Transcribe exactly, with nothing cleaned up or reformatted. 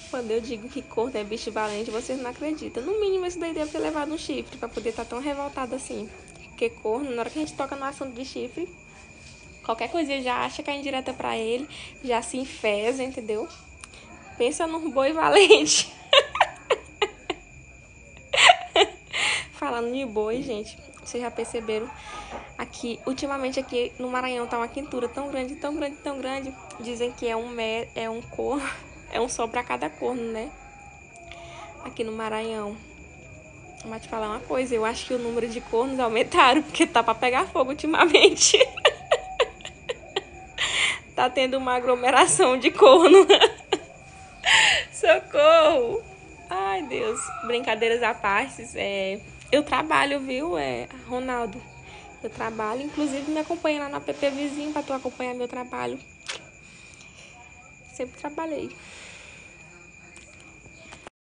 Quando eu digo que corno é bicho valente, vocês não acreditam. No mínimo, esse daí deve ter levado um chifre pra poder estar tão revoltado assim. Porque corno, na hora que a gente toca no assunto de chifre, qualquer coisinha já acha que é indireta pra ele, já se enfesa, entendeu? Pensa num boi valente. Falando de boi, gente, vocês já perceberam? Aqui, ultimamente aqui no Maranhão tá uma quentura tão grande, tão grande, tão grande. Dizem que é um, é um corno, é um sol pra cada corno, né? Aqui no Maranhão. Mas te falar uma coisa, eu acho que o número de cornos aumentaram, porque tá pra pegar fogo ultimamente. Tá tendo uma aglomeração de corno. Socorro! Ai, Deus. Brincadeiras à parte, é... eu trabalho, viu, é, Ronaldo? Eu trabalho, inclusive me acompanha lá na P P Vizinho pra tu acompanhar meu trabalho. Sempre trabalhei.